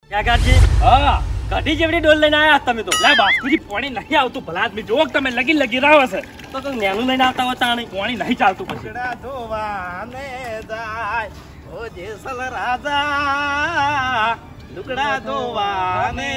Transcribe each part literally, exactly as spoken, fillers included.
કાકાજી હા કઢી જેવડી ડોલ લઈને આયા તમે તો લે બાસ્કુજી પાણી નહીં આવતું ભલા આદમી જો તમે લગી લગી રાવ છે તો તો નેનું લઈને આવતા હોય તાણી પાણી નહીં ચાલતું પછી ધોવાને જાય ઓ જેસલ રાજા લુગડા ધોવાને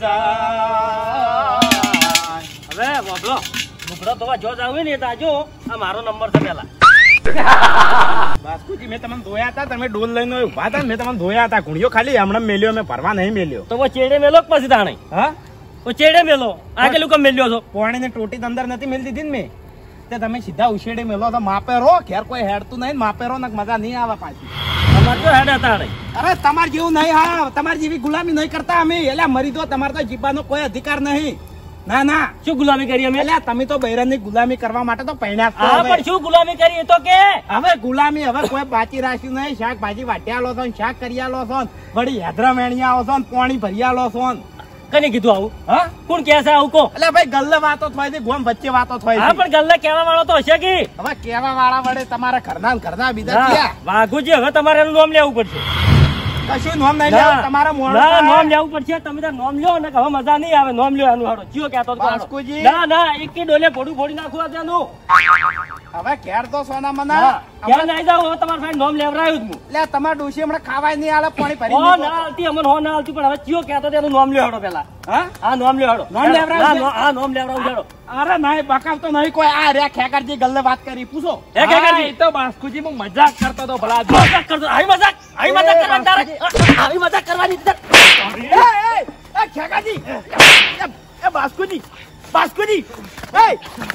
જાય હવે બોલો લુગડા ધોવા જો જાવ ને તાજો આ મારો નંબર છે પેલા બાસ્કુજી મેં તમને ધોયા હતા તમે ડોલ લઈને ઉભા હતા મેં તમને ધોયા હતા ગુણિયો ખાલી હમણાં મેલ્યો મેં ભરવા નહીં મેલ્યો તો વો ચેડે મેલો પછી તાણે હા વો ચેડે મેલો આ કે લોકો મેલ્યો છો પાણી ને ટોટી અંદર નથી મેલી દીધી ને મેં તે તમે સીધા ઉછેડે મેલો તો માપે રો ઘેર કોઈ હેડતું નહીં માપે રો ને મજા નહીં આવે પાછી અમાર તો હેડ હતા અરે તમાર જેવું નહીં હા તમારી જેવી ગુલામી નહીં કરતા અમે એટલે મરી દો તમારે તો જીવવાનો કોઈ અધિકાર નહીં ના ના શું ગુલામી કરી અમે એટલે તમે તો બૈરનની ગુલામી કરવા માટે તો પૈણ્યા હા પણ શું ગુલામી કરી તો કે હવે ગુલામી હવે કોઈ બાકી રાખ્યું નહીં શાકભાજી વાટ્યા લો છો શાક કર્યા લો છો વળી હેદરા મેણિયા આવો છો પાણી ભર્યા લો છો કને કીધું આવું હા કોણ કે છે આવું કો એટલે ભાઈ ગલ્લે વાતો થાય છે ગોમ વચ્ચે વાતો થાય હા પણ ગલ્લે કેવા વાળો તો હશે કે હવે કેવા વાળા વડે તમારા ઘરના ઘરના બીજા ક્યાં વાઘુજી હવે તમારે એનું નામ લેવું પડશે કશું નામ નહીં લેવું તમારા મોણ ના નામ લેવું પડશે તમે તો નામ લ્યો ને હવે મજા નહીં આવે નામ લ્યો એનું હાડો ચિયો કહેતો બાસ્કુજી ના ના એક કે ડોલે ફોડું ફોડી નાખવા તેનું હવે ઘેર તો સોના મના ક્યાં નહીં જાવ હવે તમારા ભાઈ નામ લેવરાયું હું એટલે તમારા ડોશી હમણાં ખાવાય નહીં આલે પાણી ભરી હો ના આલતી અમન હો ના આલતી પણ હવે ચિયો કહેતો તેનું નામ લ્યો હાડો પેલા હા હા નામ લ્યો હાડો નામ લેવરાયું હા નામ લેવરાયું હાડો અરે નહીં બકાવતો નહીં કોઈ આ રે ખેકરજી ગલ્લે વાત કરી પૂછો હે ખેકરજી તો બાસ્કુજી હું મજાક કરતો તો ભલા મજાક કરતો આઈ મજાક આઈ મજાક કરવાની તારે આઈ મજાક કરવાની એ એ એ ખેકરજી એ બાસ્કુજી બાસ્કુજી એ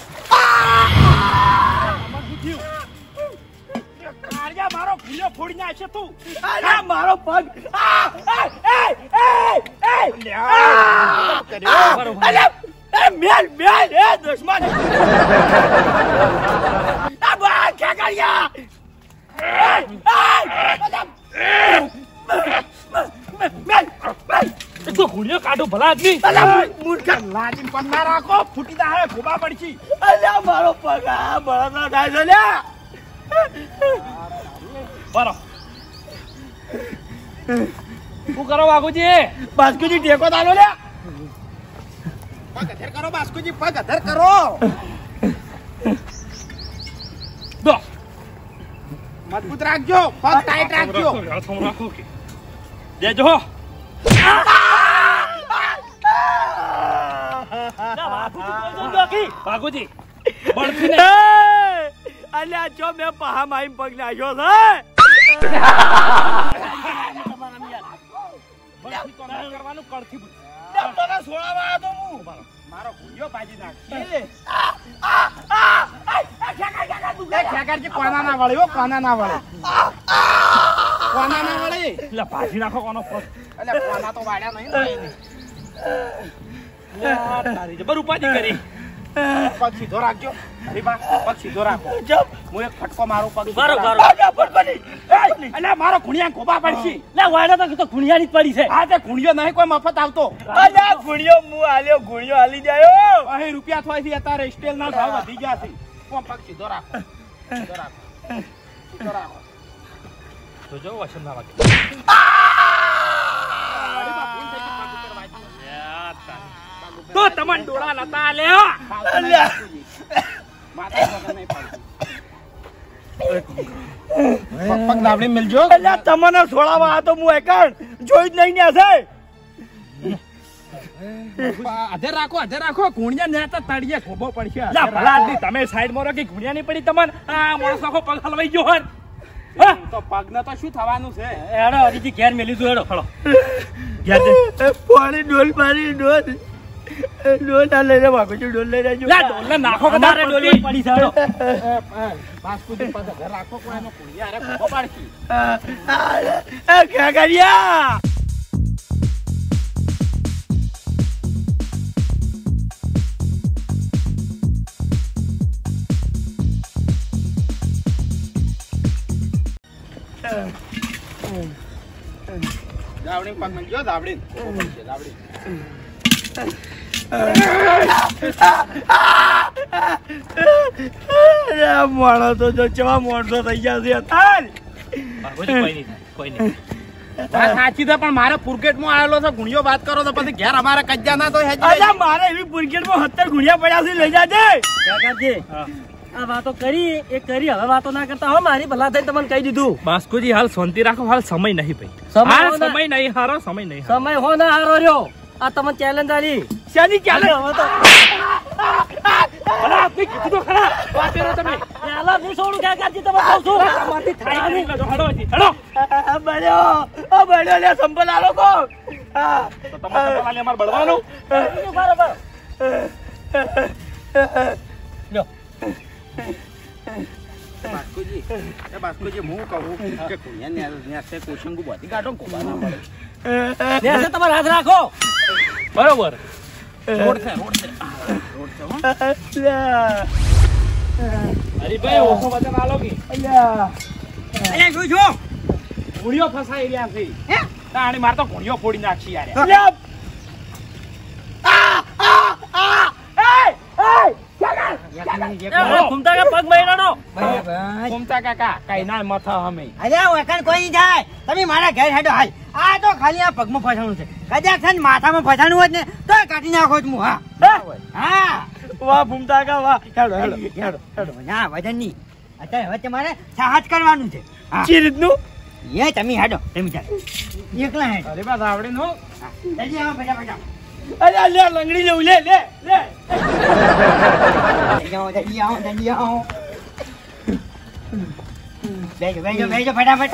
આર્યા મારો ફૂલ્યો ફોડી નાખે તું આ મારો પગ એ મેલ મેલ એ દુશ્મન આ બા ખેકરિયા મેલ મેલ તો ગુડિયો કાઢો ભલા આદમી મૂર્ખા લાજીન પણ ના રાખો ફૂટી દા ખોબા પડશી અલ્યા મારો પગ આ બળદનો થાય છે લ્યા બરો શું કરો વાઘુજી બાસ્કુજી ટેકો દાલો લે પગ અધર કરો બાસ્કુજી પગ અધર કરો દો મજબૂત રાખજો પગ ટાઈટ રાખજો રાખો કે દેજો વાઘુજી બળથી ને અલ્યા જો મેં પહા માઈ પગ નાખ્યો છે કરવાનું કળથી તને સોળાવા તો હું મારો ગુંજો બાજી નાખી ખેકરજી કોના ના વળે ઓ કોના ના વળે કોના ના વળે એટલે ભાજી નાખો કોનો પગ એટલે કોના તો વાડ્યા નહીં ને તારી જબર ઉપાધિ કરી પગ સીધો રાખજો હરીબા પગ સીધો રાખો હું એક ફટકો મારું પગ બારો બારો એટલે મારો ખૂણિયા ખોબા પડશે લે વાડા તો ખૂણિયાની જ પડી છે હા તે ખૂણિયો નહીં કોઈ મફત આવતો અલ્યા ખૂણિયો મુ આલ્યો ખૂણિયો હાલી જાયો અહીં રૂપિયા થોય છે અત્યારે સ્ટેલ ના ભાવ વધી ગયા છે કોમ પગ સીધો રાખો સીધો રાખો સીધો રાખો તો જો વસન ના વાગે તો તમન ડોળા નતા લ્યો અલ્યા માતા વગર નહીં પડતી પગ દાબડી મિલજો અલ્યા તમને છોડાવા આ તો હું એકણ જોઈ જ નહીં ને છે અધે રાખો અધે રાખો કુણિયા નેતા તળિયે ખોબો પડશે લા ભલા આદમી તમે સાઈડ માં રહો કે ગુણિયા ની પડી તમને આ માણસ આખો પગ હલવાઈ ગયો હર તો પગને તો શું થવાનું છે હેડો હરીજી ઘેર મેલી દો હેડો હળો ઘેર દે પાણી ડોલ પાણી ડોલ ડોલ ના લઈને વાગો છો ડોલ લઈને જો લા ડોલ નાખો કે મારે ડોલી પડી છે હેડો બાસ્કુજી પગ અધે રાખો કોઈનો કુણિયા રે ખોબો પડશે એ ક્યાં કર્યા દાવડી પગ મંજો દાવડી દાવડી મોણો તો જો ચવા મોણસો થઈ ગયા છે તાર કોઈ નહીં કોઈ નહીં વાત સાચી છે પણ મારે પુરકેટમાં આવેલો છે ગુણિયો વાત કરો તો પછી ઘેર અમારા કજ્જા ના તો અલ્યા મારે એવી પુરકેટમાં સત્તર ગુણિયા પડ્યા છે લઈ જાજે કાકાજી આ વાતો કરી એ કરી હવે વાતો ના કરતા હો મારી ભલા થઈ તમને કહી દીધું બાસ્કુજી હાલ શાંતિ રાખો હાલ સમય નહીં ભાઈ સમય હાલ હો ના- સમય નહીં હારો સમય નહીં હારો. સમય હો ના હારો રહ્યો આ તમને ચેલેન્જ આલી શાની ચાલે હવે તો ભલા આપની કીધું તો ખરા વાત કરો તમે પેલા નહીં છોડું કાકાજી તમે કહું છું આમાંથી થાય નહીં હડો હજી હડો બળ્યો ઓ બળ્યો લે સંભલ આલો કો તો તમારે તમારે અમાર બળવાનું બરાબર લ્યો બાસ્કુજી એ બાસ્કુજી હું કહું કે ગુણિયા ને ન્યાસે કોશંગુ બધી કાઢો ને કોબા ના પડે નેસે તમારે હાથ રાખો બરોબર રોડ છે રોડ છે રોડ છે હો હરીભાઈ ઓછો વજન આલો કે અહીંયા શું છો ગુણિયો ફસાઈ રહ્યા છે હે તાણી માર તો ગુણિયો ફોડી નાખી યાર અલ્યા! એ ઘૂમતા કે પગ મહિનાનો ઘૂમતા કાકા કઈ ના મથા અમે અલ્યા વખાણ કોઈ નહીં થાય તમે મારા ઘેર હેડો હાલ આ તો ખાલી આ પગમાં ફસાણું છે કદાચ છે ને માથામાં ફસાણું હોત ને તો કાઢી નાખો જ હું હા હા વાહ ઘૂમતા કા વાહ હેડો હેડો હેડો હેડો ના વજન નહીં અત્યારે હવે તમારે સાહસ કરવાનું છે હા ચી રીતનું એ તમે હેડો તમે ચાલો એકલા હેડો અરે બસ આવડે નો જલ્દી આવો બેટા બેટા અરે લે લંગડી લેવું લે લે લે જલ્દી આવો જલ્દી આવો જલ્દી આવો બેજો બેજો બેજો ફટાફટ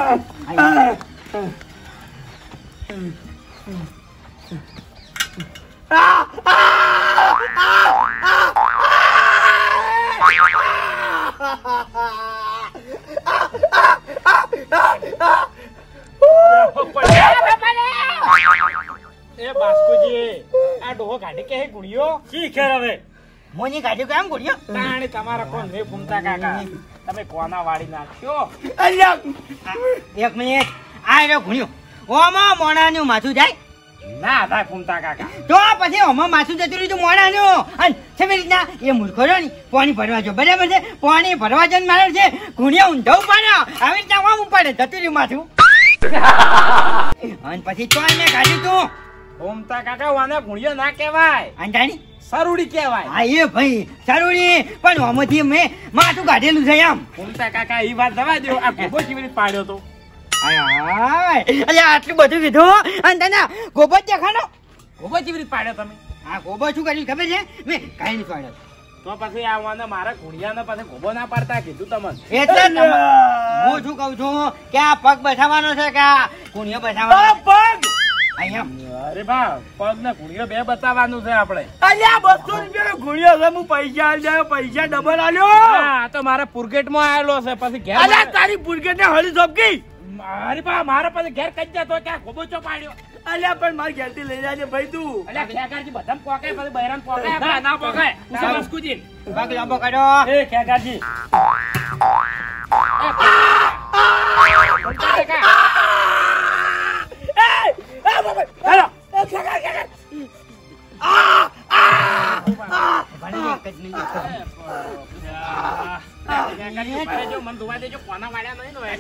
એ બાસ્કુજી આ ડોહો કાઢી કે હે ગુણિયો શી ખેર હવે મોની કાઢ્યું કેમ ગુડિયો તાણી તમારા કોણ રે ઘૂમતા કાકા તમે કોના વાળી નાખ્યો અલ્યા એક મિનિટ આ રહ્યો ગુણ્યો ઓમાં મોણાનું માથું જાય ના થાય ઘૂમતા કાકા તો પછી ઓમાં માથું જતું રહ્યું મોણાનું અને કેવી રીતના એ મૂર્ખો રહ્યો ને પાણી ભરવા જો બરાબર છે પાણી ભરવા જઈને મારે છે ગુણ્યો ઊંધો ઉપાડ્યો આવી રીતના આમ ઉપાડે જતું રહ્યું માથું અને પછી તો મેં કાઢ્યું તું ઘૂમતા કાકા વાને ગુણિયો ના કહેવાય અંજાણી સરુડી કહેવાય હા એ ભાઈ સારું પણ આમાંથી મેં માથું કાઢેલું છે એમ ઘૂમતા કાકા એ વાત દવા દો આ ગોબો કેવી રીતે પાડ્યો તો અલ્યા આટલું બધું કીધું અને તને ગોબર દેખાડો ગોબો કેવી રીતે પાડ્યો તમે હા ગોબર શું કર્યું ખબર છે મેં કઈ નહીં પાડ્યો તો પછી આ વાને મારા ગુણિયાને પછી ગોબો ના પાડતા કીધું તમને એટલે તમ- હું શું કઉ છું કે આ પગ બસાવવાનો છે કે આ કુણિયો બસાવવાનો છે? પગ અહીંયા અરે બા પગ ને ગુણિયો બે બતાવવાનું છે આપણે અલ્યા બસો રૂપિયા ગુણ્યો છે હું પૈસા આલ જાય પૈસા ડબલ આલ્યો હા તો મારા પુરકેટમાં આવેલો છે પછી ઘેર અલ્યા મારે- તારી પુરકેટ ને હળી સોપકી અરે બા મારા પાસે ઘેર કઈ જતો ક્યાં ગોબો ચો પાડ્યો અલ્યા પણ મારી ઘેરથી લઈ જાજે ભાઈ તું અલ્યા ખેગારજી બધા પોકાય પછી બૈરામ પોકાય ના ના પોકાય ઉસા બાસ્કુજી પગ લાંબો કાઢો એ ખેગાજી હેલો ભલે એક જ નહીં, એક જ મન ધોવા દેજો કોના વાળ્યા નહીં નો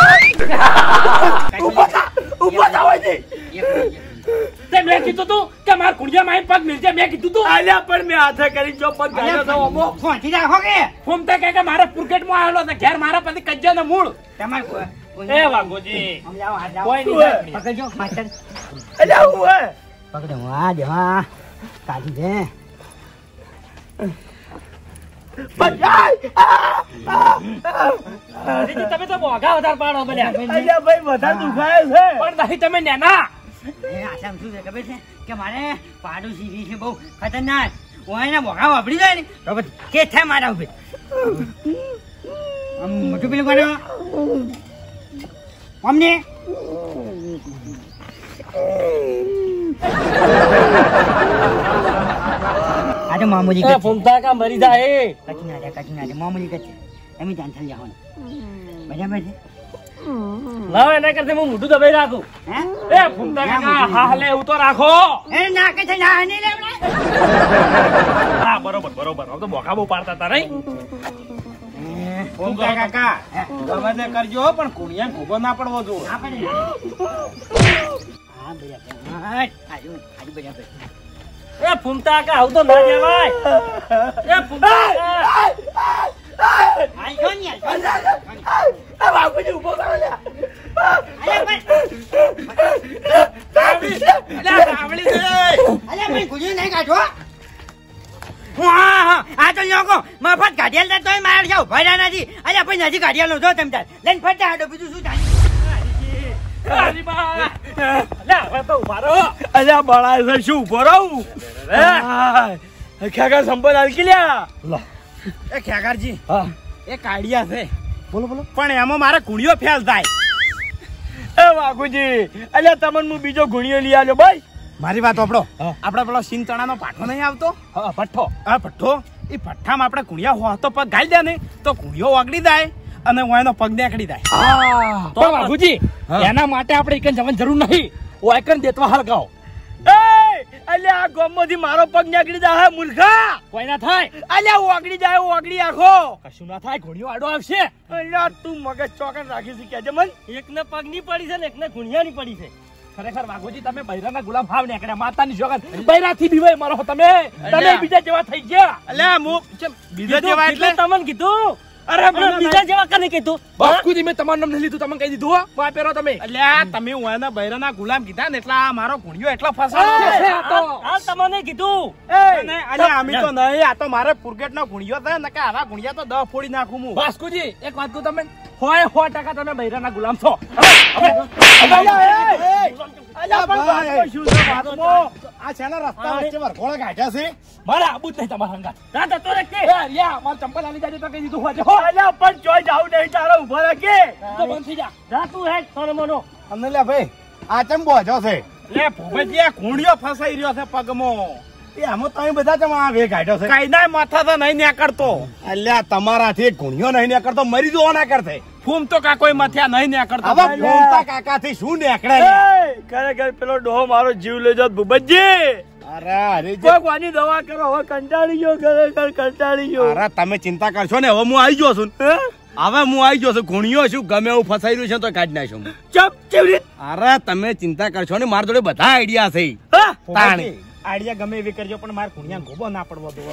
ઉભો થાવ છે એક મિનિટ. તે મેં કીધું તું કે માર કુડિયા માં પગ મિલજે મેં કીધું તું અલ્યા પણ મેં હાથે કરી જો પગ ગાળ્યો તો ઓમો ફોનથી રાખો કે ફોમતા કે મારા પુરકેટ માં આવેલો છે ઘેર મારા પાસે કજ્જા ને મૂળ તમારે કોઈ- કોઈ- એ વાગોજી આમ લાવો, હાથ લાવો. કોઈ નહીં થાય. પકડજો માસ્ટર અલ્યા હું હે પકડો હા જો હા કાઢી દે હરીજી તમે તો મોઘા વધારે પાડો બલ્યા અલ્યા ભાઈ વધારે દુખાય છે પણ નહીં તમે નેના એ આસામ શું છે ખબર છે કે મારે પાડોશી રી છે બહુ ખતરનાક હું એને મોઘા વાપરી જાય ને તો પછી કે થાય મારા ઉપર આમ મોટું પેલું કરો અમને આ તો મામૂલી એ કચ્છી ફૂમતા કા મરી જાય કચ્છી ના જાય કચ્છી ના જાય મામૂલી કચ્છી તમે જાણ થઈ જાઓ બરાબર છે લાવ એના કરતા હું મોઢું દબાઈ રાખું હે એ ફૂમતા કાકા હા હાલે એવું તો રાખો એ નાકે છે ના નહીં લેવડા હા બરોબર બરોબર હવે તો બોખા બહુ પાડતા હતા નહીં ફૂમતા કાકા ગમે તે કરજો પણ કુણિયા ખોબો ના પડવો જોઈએ. હા પડે. હા બરાબર. હા આયુ આયુ બરાબર. એ ફૂમતા કાકા આવું તો ના જવાય. એ ફૂમતા કાકા. આઈ કોણ યાર? આ બાપુજી ઉભો કરો લ્યા. અલ્યા પણ સાવળી અલ્યા સાવળી છે. અલ્યા પણ ગુજી નહીં કાઢો. હા હા આ તો લોકો મફત ગાડિયાલ દે તોય માર જાવ ભર્યા નથી. અલ્યા પણ નથી ગાડિયાલ જો તમે તાર લઈને ફટા આડો બીજું શું થાય? અલ્યા બળાય છે શું ઉભો રહું ખેગર સંપલ હલકી લ્યા. એ ખેગારજી હા એ કાઢિયા છે બોલો બોલો. પણ એમાં મારે કુણિયો ફેલ થાય. એ વાઘુજી અલ્યા તમને હું બીજો ગુણિયો લઈ આવ્યો ભાઈ. મારી વાત આપડો હા. આપડે પેલો સિંગ ચણાનો પાઠો નહીં આવતો હા પઠ્ઠો. આ પઠ્ઠો એ પઠ્ઠામાં આપણે કુણિયા હો તો પગ ગાઈ દે ને તો કુણિયો ઓગળી જાય અને હું એનો પગ નીકળી જાય. તો વાઘુજી હા. એના માટે આપણે એકન જવાની જરૂર નહીં. ઓ એકન દેતવા હળગાઓ. એ અલ્યા આ ગોમમાંથી મારો પગ નીકળી જાય મૂર્ખા. કોઈ ના થાય. અલ્યા ઓગળી જાય ઓગળી આખો. કશું ના થાય ઘોડીઓ આડો આવશે. અલ્યા તું મગજ ચોકન રાખી છે કેજે મન. એકને પગની પડી છે ને એકને ગુણિયાની પડી છે. ખરેખર વાઘોજી તમે બૈરાના ગુલામ ભાવ નીકળ્યા માતાની જોગન બૈરાથી બીવાય મારો તમે તમે બીજા જેવા થઈ ગયા. અલ્યા હું ચમ બીજો જેવા એટલે તમને કીધું. અરે પણ બીજા જેવા કને કીધું. બાપુજી મેં તમારું નામ નહીં લીધું તમને કહી દીધું હો. માં પહેરો તમે. અલ્યા તમે હું એના બૈરાના ગુલામ કીધા ને એટલે આ મારો કુણિયો એટલો ફસાયો છે. આ તમને કીધું. અને અલ્યા અમે તો નહીં આ તો મારે પુરગેટનો કુણિયો છે ને કે આવા કુણિયા તો દસ ફોડી નાખું હું. વાસ્કુજી એક વાત કહું તમે હોય સો ટકા તમે બૈરાના ગુલામ છો. આ છેલ્લા રસ્તા વચ્ચે વરઘોડા કાઢ્યા છે. મારે આબુ જ નહીં તમારા હંગાત. ના તો તો રે કે. એ રિયા માર ચંપલ આલી જાજે તો કહી દીધું હોય હો. અલ્યા પણ જોઈ જાવ નહીં તારો ઉભો રહે કે તો બંધ થઈ જા. જા તું હેડ સોનો મોનો. અમને લે ભાઈ આ ચમ બોજો છે લે ભૂપેજી આ કુણિયો ફસાઈ રહ્યો છે પગમાં. એ આમાં તમે બધા ચમ આ વે કાઢ્યો છે. કાયદા માથા તો નહીં નીકળતો. અલ્યા તમારાથી કુણિયો નહીં નીકળતો મરી જવો ના કરતે. ફૂમ તો કાકોઈ મથ્યા નહીં નીકળતો. હવે ફૂમતા કાકાથી શું નીકળે? ખરેખર પેલો ડોહો મારો જીવ લઈ જાત ભૂપતજી. અરે અરે ભગવાનની દવા કરો હવે કંટાળી ગયો ખરેખર કંટાળી ગયો. અરે તમે ચિંતા કરશો ને હવે હું આવી ગયો છું. હવે હું આવી ગયો છું કુણિયો છું ગમે એવું ફસાઈ રહ્યું છે તો કાઢી નાખશું. ચપ કેવી રીત? અરે તમે ચિંતા કરશો ને મારા જોડે બધા આઈડિયા છે. તાણી આઈડિયા ગમે એવી કરજો પણ મારે કુણિયા ગોબો ના પડવો દો.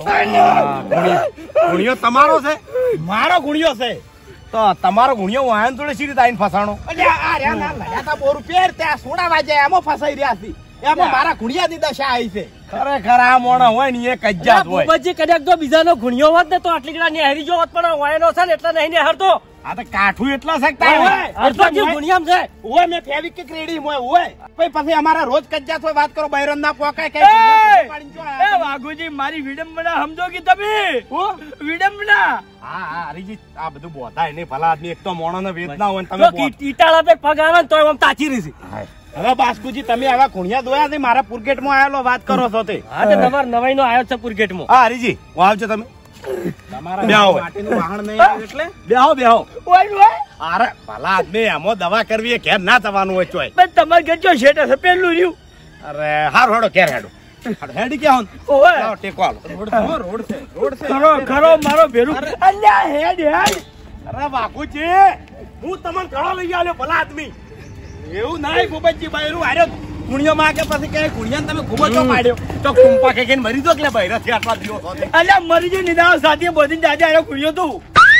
કુણિયો તમારો છે મારો કુણિયો છે તો તમારો ગુણિયો વાહન જોડે સી રીતે આઈને ફસાણો? અલ્યા આ રહ્યા ના લડ્યા તા બોરું પેર ત્યાં સોડા વાજે એમાં ફસાઈ રહ્યા છે. એમાં મારા ગુણિયાની દશા આવી છે. ખરેખર આ મોણા હોય ને એ કજ્જાત હોય. ભૂપતજી કદાચ જો બીજાનો ગુણિયો હોત ને તો આટલી ગળા નેહરી જો હોત પણ વાયનો છે ને એટલે નહીં નેહરતો. આ તો કાઠું એટલા શકતા હોય ભૂપતજી ગુણિયામ છે. ઓય મે ફેવિક કે ક્રેડી હોય ઓય પછી પછી અમારા રોજ કજ્જાત હોય વાત કરો બૈરન ના પોકાય કે એ વાઘુજી મારી વિડંબના સમજો કે તમે વિડંબના. હા હા હરીજી આ બધું બોધાય નહીં ભલા આદમી એક તો મોણો ને વેદના હોય ને તમે ઈટાળા પે પગ આવે ને તો આમ તાચી રહી છે. હવે બાસ્કુજી તમે આવા કુણિયા દોયા છે મારા પુરગેટ માં આવેલો વાત કરો છો તે. હા તો નવાર નવાઈ નો આવ્યો છે પુરગેટ માં. હા હરીજી હું આવજો તમે તમારા માટીનું વાહણ નહીં આવે એટલે બેહો બેહો. અરે ભલા આદમી એમાં દવા કરવી એ ઘેર ના થવાનું હોય ચોય. પણ તમારે ઘેર જો શેઠ હશે પેલું રહ્યું. અરે હારું હેડો ઘેર હેડો હેડી ક્યાં ઓય લાવો ટેકો આલો. રોડ છે રોડ છે ખરો ખરો મારો ભેરું. અલ્યા હેડ હેડ. અરે બાપુજી હું તમને ઘણો લઈ આવ્યો ભલા આદમી. એવું નહીં ભૂપતજી બૈરું આર્યો કુણિયો માં કે પછી કે કુણિયાને તમે ખૂબ જ પાડ્યો તો કુંપા કે મરી દો કે બૈરા થી આટલા દિવસ અલ્યા મરી જે નિદાવ સાથે બધી દાદા આયો કુણ્યો તું.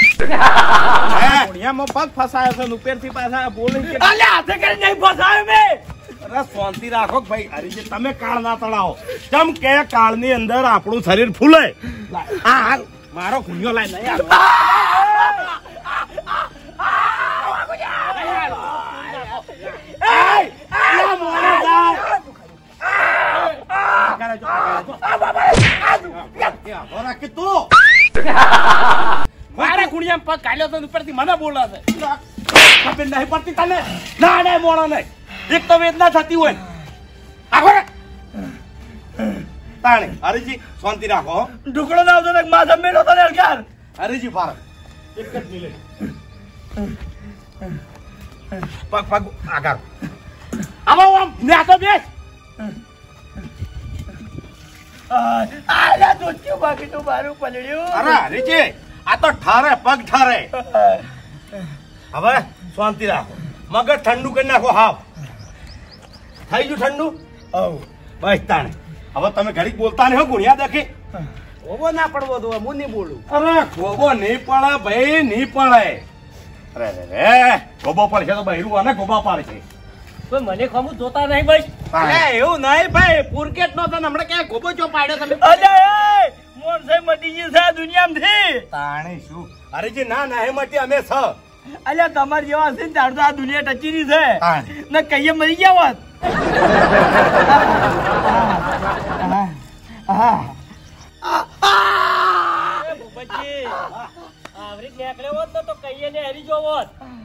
કુણિયામાં પગ ફસાયો છે ઉપરથી પાછા બોલી કે અલ્યા હાથે કરી નહીં ફસાયો મે. અરે શાંતિ રાખો ભાઈ હરીજી તમે કાળ ના તળાવો. કેમ કે કાળની અંદર આપણું શરીર ફૂલે. હા હાલ મારો કુણિયો લાઈ નહીં આવ્યો. મારા કુણિયા પગ કાઢ્યો તો ઉપરથી મને બોલે છે ખબર નહીં પડતી તને. ના ના મોણો નહીં એક તો વેદના થતી હોય તાણે. હરીજી શાંતિ રાખો. ઢુકડો ના આવતો ને માં જમેલો તો યાર. હરીજી ભારત એક જ મિનિટ પગ પગ આગળ આવો આમ ને તો બેસ. આલા દોસ્તો બાકી તો મારું પલડ્યું. અરે હરીજી આ તો ઠારે પગ ઠારે. હવે શાંતિ રાખો, મગજ ઠંડુ કરી નાખો. હાવ થઈ ગયું ઠંડુ? બસ તાણે. હવે તમે ઘડીક બોલતા નહીં હો, ગુણ્યા દેખી. ઓબો ના પડવો દો, હું નહીં બોલું. અરે ગોબો નહીં પડે ભાઈ, નહીં પડે. અરે રે ગોબો પડશે તો બહેરું અને ગોબા પાડશે. કોઈ મને ખમું જોતા નહીં ભાઈ. અરે એવું નહીં ભાઈ, પુરકેટ નો તને હમણાં ક્યાં ગોબો ચો પાડ્યો તમે? અલ્યા એ મોન સે મટી ગઈ છે આ દુનિયામાંથી. તાણે શું? અરે જે ના ના હે મટી અમે છ. અલ્યા તમાર જેવા છે ને તાર તો આ દુનિયા ટચીની છે હા. ને કઈએ મરી ગયા હોત. એ ભૂપતજી, આવરી નીકળ્યો હોત ને તો કઈએ ને હરી ગયો હોત.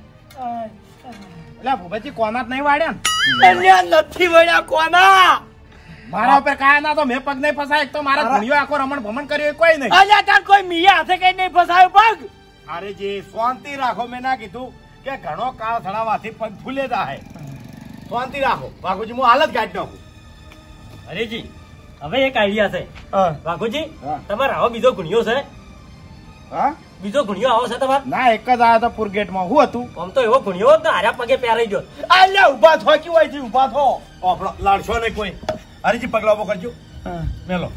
એટલે ભૂપતજી કોના જ નહીં વાડ્યા ને? અલ્યા નથી વળ્યા કોના. મારા ઉપર કાયા ના તો મેં પગ નહીં ફસાય. એક તો મારા ઘણીઓ આખો રમણ ભમણ કર્યો એ કોઈ નહીં. અલ્યા તાર કોઈ મિયા હાથે કઈ નહીં ફસાયો પગ. અરે જે શાંતિ રાખો, મેં ના કીધું કે ઘણો કાળ થડાવાથી પગ ફૂલે જાય. શાંતિ રાખો વાઘુજી, હું હાલત ગાડી નાખું. અરેજી હવે એક આઈડિયા છે વાઘુજી. હા. તમારે આવો બીજો ગુણિયો છે? હા બીજો ગુણિયો આવો છે તમારે? ના, એક જ આવ્યો તો પુરગેટ માં. શું હતું? આમ તો એવો ગુણિયો હોત ને હાર્યા પગે પહેરાઈ ગયો. અલ્યા ઉભા થો કે હોય છે, ઉભા થો. આપણો લાડશો નહીં કોઈ. હરીજી પગલા ઉભો કરજો. મેલો.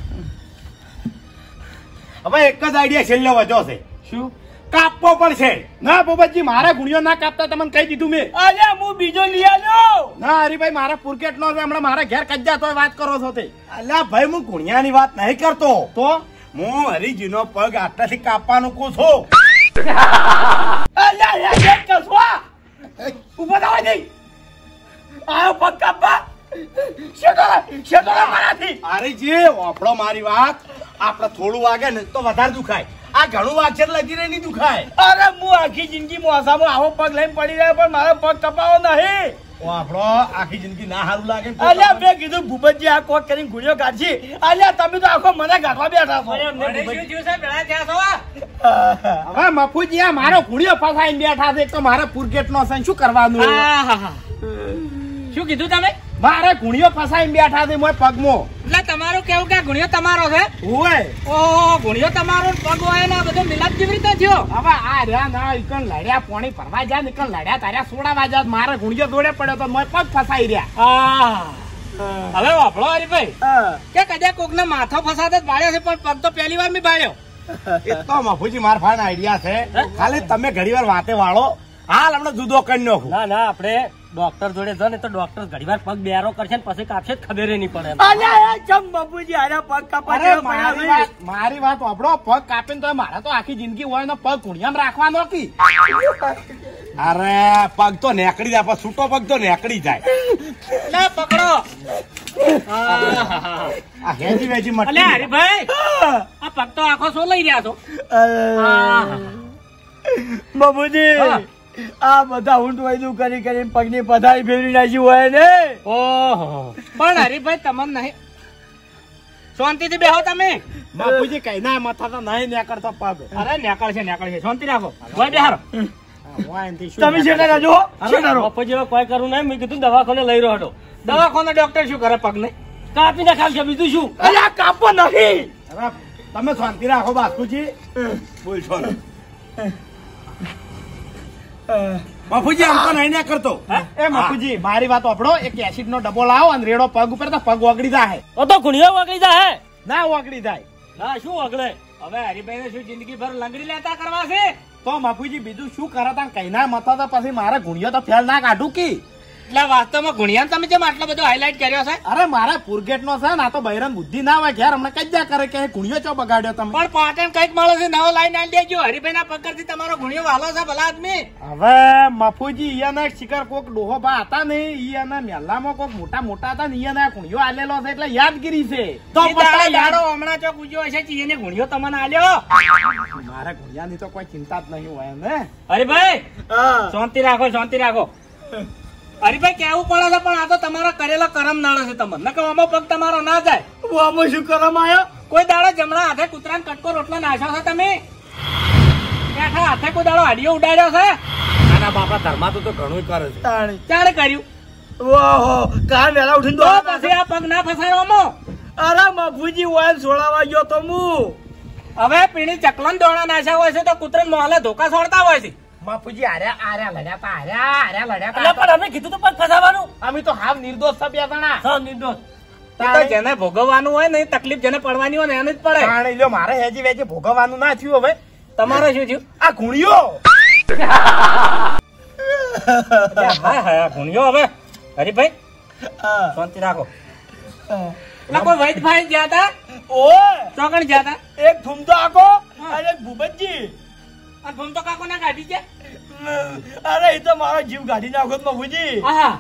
હવે એક જ આઈડિયા છેલ્લો વધ્યો છે. શું? કાપવો પડશે. ના ભૂપતજી, મારા ગુણિયો ના કાપતા તમને કહી દીધું મેં. અલ્યા હું બીજો લઈ આવ્યો. ના હરીભાઈ, મારા પુરકેટ નો છે. હમણાં મારા ઘેર કજ્જા તો વાત કરો છો તે. અલ્યા ભાઈ, હું ગુણિયાની વાત નહીં કરતો. તો હું હરીજીનો પગ આટલાથી કાપવાનું કહું છું. અલ્યા યાર કેમ કસવા ઉભા થવા દે. આયો પગ કાપવા. શેતોલા શેતોલા મારાથી. હરીજી વાપડો મારી વાત. આપણે થોડું વાગે ને તો વધારે દુખાય. આ ઘણું વાગશે એટલે લગીને નહીં દુખાય. અરે હું આખી જિંદગી મોસામાં આવો પગ લઈને પડી રહ્યો પણ મારો પગ કપાવો નહીં. વાપડો આખી જિંદગી ના સારું લાગે. અલ્યા મેં કીધું ભૂપતજી આ કોક કરીને ગુણિયો કાઢશી. અલ્યા તમે તો આખો મને ગાંઠવા બેઠા છો. હવે મફુજી, આ મારો ગુણિયો ફસાઈને બેઠા છે. એક તો મારા પુરકેટ નો છે. શું કરવાનું? શું કીધું તમે? મારે ગુણિયો ફસાઈને બેઠા છે મોય પગમાં. એટલે તમારું કેવું કે ગુણિયો તમારો છે? ઓય ઓહો ગુણિયો તમારો પગ હોય ને બધો મિલાપ કેવી રીતે થયો? હવે આ રહ્યા ના ઈકણ લડ્યા, પાણી ભરવા જા નીકળ લડ્યા, તાર્યા સોડાવા જા. મારે ગુણિયો જોડે પડ્યો તો મોય પગ ફસાઈ રહ્યા. હવે વાપરો હરીભાઈ કે કદાચ કોક ને માથો ફસાદ જ પાડ્યો છે પણ પગ તો પહેલી વાર મેં પાડ્યો. એ તો મફુજી માર ફાન આઈડિયા છે. ખાલી તમે ઘડી વાર વાતે વાળો. હાલ હમણાં જુદો કરી નાખું. ના ના આપણે ડોક્ટર જોડે જો ને તો ડોક્ટર ઘડી વાર પગ બેરો કરશે ને પછી કાપશે ખબર નહીં પડે. અરે મારી વાત મારી વાત વાપરો. પગ કાપીને તો મારે તો આખી જિંદગી હોય ને પગ ગુણિયામાં રાખવાનો કી. અરે પગ તો નેકડી જાય, પણ છૂટો પગ તો નેકડી જાય. લે પકડો. આ હેજી વેજી અલે મટી. હરીભાઈ આ પગ તો આખો શું લઈ રહ્યા છો? બાબુજી આ બધા ઊંટ વૈદું કરી કરીને પગની પથારી ફેરવી નાખી હોય ને. ઓહો પણ હરીભાઈ તમને નહીં શાંતિથી બેહો તમે. બાપુજી કઈ ના મથા તો નહીં નેકળતો પગ. અરે નેકળ છે નેકળ છે શાંતિ રાખો. કોઈ બેહારો તમે શેઠા રાજો બાપુ જેવા કોઈ કરવું નહીં. મેં કીધું દવાખાને લઈ રહ્યો હતો. દવાખાને ડોક્ટર શું કરે પગને? કાપી નાખાશે બીજું શું? અલ્યા કાપો નહીં. અરે તમે શાંતિ રાખો બાસ્કુજી. બોલશો ને બાપુજી, આમ તો નહીં ના કરતો. એ બાપુજી મારી વાત વાપરો. એક એસિડ નો ડબ્બો લાવો અને રેડો પગ ઉપર તો પગ ઓગળી જાય. ઓ તો ગુણિયો વાગડી જાય. ના ઓગળી જાય ના શું વાગડે? હવે હરીભાઈ ને શું જિંદગી ભર લંગડી લેતા કરવા છે? તો બાપુજી બીજું શું કરે તા કઈ ના મથા તો પછી મારે ગુણિયો તો ફેલ ના કાઢું કી. એટલે વાસ્તવમાં ગુણિયા તમે જેમ આટલો બધો હાઇલાઇટ કર્યો છે અરે મારા પુરગેટ નો છે ને આ તો બૈરન બુદ્ધિ ના હોય. ઘેર હમણાં કઈ કરે કે ગુણિયો ચો બગાડ્યો તમે. પણ પાટણ કઈક મળે છે નવો લાઈન આલી દેજો. હરીભાઈ ના પકડથી તમારો ગુણિયો વાલો છે ભલા આદમી. હવે મફુજી ઈયાના શિકાર કોક ડોહો બા હતા ને ઈયાના મેલામાં કોક મોટા મોટા હતા ને ઈયાના ગુણિયો આલેલો છે એટલે યાદગીરી છે. તો પકડા યાડો હમણાં ચોક ઉજ્યો હશે ચીને ગુણિયો તમને આલ્યો. મારા ગુણિયાની તો કોઈ ચિંતા જ નહીં હોય ને. હરીભાઈ શાંતિ રાખો શાંતિ રાખો. હરીભાઈ કેવું પડે છે પણ આ તો તમારા કરેલા કરમ નડે છે તમને. નકર આમાં પગ તમારો ના જાય. આમાં શું કરમ આયો? કોઈ દાડો જમણા હાથે કૂતરાને કટકો રોટલો નાખ્યો છે તમે? બેઠા હાથે કોઈ દાડો હાડીઓ ઉડાડ્યો છે? નાના બાપા ધર્મા તો ઘણું કરે છે. ક્યારે કર્યું? ઓહો કાન વેલા ઉઠીને તો તો પછી આ પગ ના ફસાયો આમાં. અરે બાપુજી ઓઇલ છોડાવા ગયો તો હું. હવે પીણી ચકલન દોણા નાખ્યા હોય છે તો કૂતરા મોહલે ધોકા છોડતા હોય છે. બાપુજી આર્યા આર્યા લડ્યા તા આર્યા આર્યા લડ્યા એટલે તા પણ અમે કીધું તો પગ ફસાવાનું. અમે તો હાવ નિર્દોષ છે બે જણા. હા, નિર્દોષ. એ તો જેને ભોગવવાનું હોય ને એ તકલીફ જેને પડવાની હોય ને એને જ પડે. તાણે લ્યો મારે હેજી વેજી ભોગવવાનું ના થયું હવે. તમારે શું થયું? આ ગુણિયો હા હા ગુણ્યો હવે. હરીભાઈ શાંતિ રાખો. એટલે કોઈ વૈદભાઈ ગયા હતા? ઓય ચોકણ ગયા હતા? એક થૂમતો આખો અને એક ભૂપતજી. આ ભૂમતો કાકો ના કાઢી છે? અરે એ તો મારો જીવ કાઢી નાખો બાબુજી. હા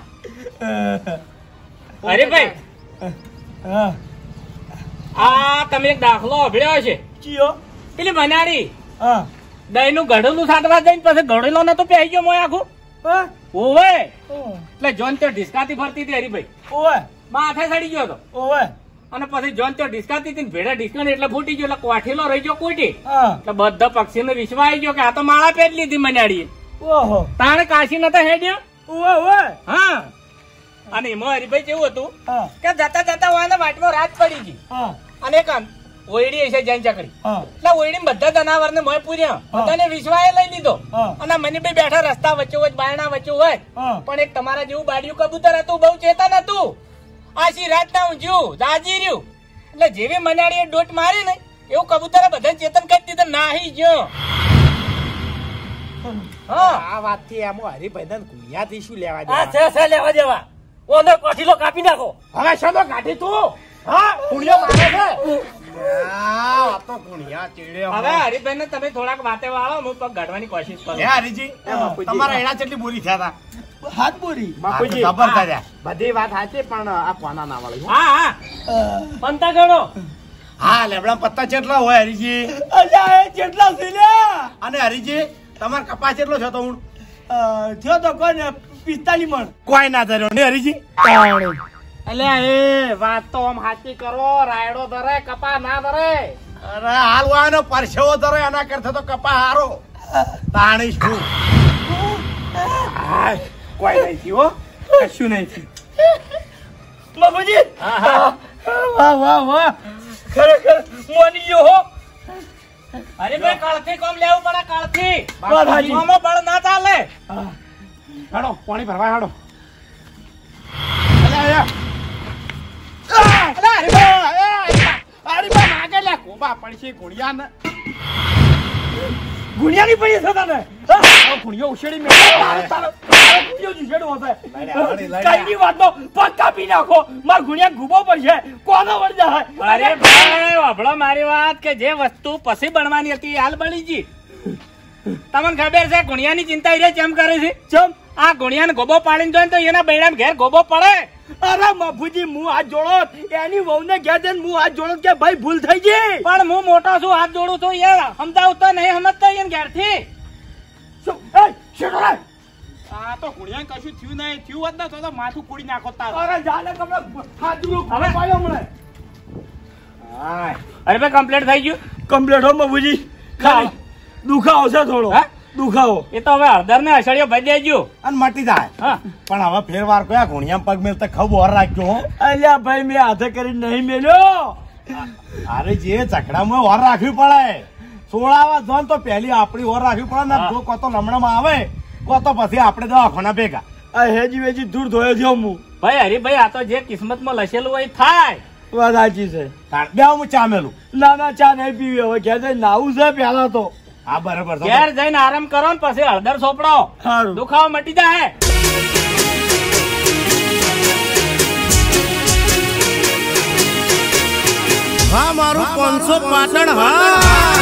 હરીભાઈ હા આ તમે એક દાખલો અભળ્યો છે. ચિયો પેલી મનાડી હા દહીં નું ગળેલું સાટવા જઈને પછી ગળેલો નતો પહેરી ગયો મોય આખું. હા ઓવે એટલે જોન તે ઢીસકાતી ફરતી હતી હરીભાઈ. ઓય માથે સડી ગયો હતો ઓય અને પછી જોન તે ઢીસકાતી હતી ને ભેડા ઢીસકાને એટલે ફૂટી ગયો એટલે કોઠેલો રહી ગયો કોટી. હા એટલે બધા પક્ષીને વિશ્વાસ આવી ગયો કે આ તો માળા પેટ લીધી મનાડીએ. ઓહો તાણે કાશી નતા હેડ્યો. ઓય ઓય હા અને એમાં હરીભાઈ કેવું હતું હા કે જતા જતા વાને વાટમાં રાત પડી ગઈ હા અને એક આમ ઓયડી હશે જૈન ચકડી. હા એટલે ઓયડી બધા જનાવર ને મોય પૂર્યા બધાને વિશ્વાસ લઈ લીધો. હા. અને મને બી બેઠા રસ્તા વચ્ચે હોય બાયણા વચ્ચે હોય હા પણ એક તમારા જેવું બાડિયું કબૂતર હતું બહુ ચેતન હતું. આશી રાત ના ઊંઘ્યું જાજી રહ્યું એટલે જેવી મનાડીએ ડોટ મારી ને એવું કબૂતરે બધા ચેતન કરી દીધું નાહી ગયો. હા આ વાત થી એમ હરીભાઈ ને ગુણિયાથી શું લેવા આ દેવા? છે છે લેવા દેવા. ઓનો કોઠીલો કાપી નાખો. હવે શોધો કાઢી તું હા ગુણિયો મારે છે. આ તો ગુણિયા ચીડ્યો. હવે હરીભાઈ ને તમે થોડાક વાતે વાળો હું પગ ગાઢવાની કોશિશ કરું. હે હરીજી તમારા એડા કેટલી બોરી થયા હતા? હાથ બોરી બાપુજી ખબર થયા. બધી વાત સાચી પણ આ કોના ના વાળી હા હા પંતા ગણો. હા લેબડા પત્તા કેટલા હોય હરીજી? અલ્યા એ કેટલા છે લ્યા? અને હરીજી તમાર કપાસ કેટલો છે તો હું અ, થયો તો કોને પિસ્તાલીસ મણ. કોઈ ના ધર્યો ને હરીજી. અલ્યા એ વાત તો આમ સાચી કરો રાયડો ધરે કપા ના ધરે. અરે હાલ વાયનો પરસેવો ધરો એના કરતા તો કપા હારો તાણી શું. હાય, કોઈ નહીં થયું હો. કશું નહીં થયું બાબુજી. વાહ વાહ વાહ ખરેખર મોની ગયો હો. હરીભાઈ કળથી કોમ લેવું પડે કળથી. વાત સાચી. જીવામાં બળ ના ચાલે. હાડો પાણી ભરવા હાડો. અલ્યા ગુણિયાની પડી છે તને ગુણિયો ઉછેડી મેં ગુણિયો ઉછેડવો છે કઈની વાતનો પગ કાપી નાખો માર ગુણિયા ગુબો પડશે કોનો વળ જાય. અરે ભાઈ વાપડો મારી વાત કે જે વસ્તુ પછી બનવાની હતી હાલ બની ગઈ. તમને ખબર છે ગુણિયાની ચિંતા એ કેમ કરે છે? ચમ આ ગુણિયાને ગોબો પાડીને જોઈને તો એના બૈરાને ઘેર ગોબો પડે. અરે મફુજી હું હાથ જોડો એની વહુને ઘેર જઈને હું હાથ જોડો કે ભાઈ ભૂલ થઈ ગઈ. પણ હું મોટો છું હાથ જોડું છું યાર સમજાવું તો નહીં સમજતો એને ઘેરથી. શું એ શેડો રે આ તો ગુણિયા કશું થયું નહીં થયું હોત ને તો તો માથું કુડી નાખો તાર. અરે જાને કમળો હાથ જોડો હવે પાયો મને. અરે ભાઈ કમ્પ્લીટ થઈ ગયું. કમ્પ્લીટ હો મફુજી ખાલી દુખાવો છે થોડો હા? દુખાવો. એ તો હવે હળદર ને અસળિયો ભાઈ દેજો. અને મટી જાય. હા પણ હવે ફેરવાર કયા ઘોણિયા પગ મેલ તો ખબ ઓર રાખજો હો. અલ્યા ભાઈ મેં હાથે કરીને નહીં મેલ્યો. અરે જે ચકડામાં ઓર રાખવી પડે. સોળાવા જોન તો પહેલી આપણી ઓર રાખવી પડે ને જો કો તો લમણામાં આવે કો તો પછી આપણે દવાખાના ભેગા. આ હેજી વેજી દૂર ધોયો છે હું. ભાઈ હરીભાઈ આ તો જે કિસ્મતમાં લખેલું હોય એ થાય. વાત સાચી છે. તાણ બે હું ચા મેલું. ના ના ચા નહીં પીવી હવે ઘેર જઈને નાવું છે પેલા તો. હા બરાબર તો. ઘેર જઈને આરામ કરો ને પછી હળદર સોપડો સારું. દુખાવો મટી જાય. હા મારું પાંચસો પાટણ હા.